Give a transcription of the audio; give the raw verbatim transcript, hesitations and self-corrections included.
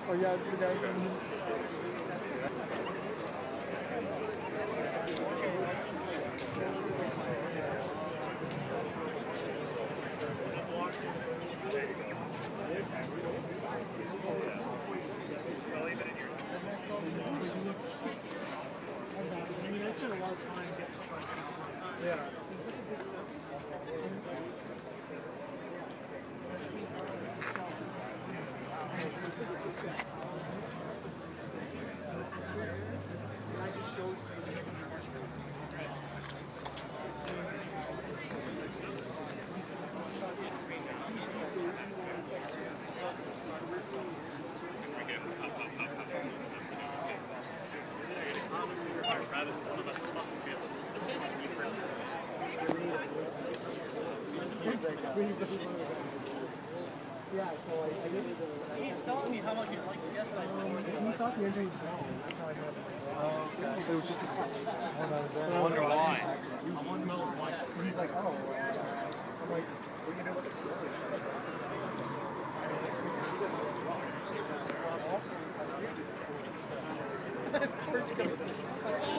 Oh yeah, the guy from I mean, I spent a lot of time getting started. Yeah. Yeah, so I, I didn't. He's telling me how much he likes to get that. Um, he thought the engine was down. That's how I know. Oh, okay. It was just a clutch. I wonder why. I wonder why. He's like, oh. I'm like, what do you know about the story? Where'd you go?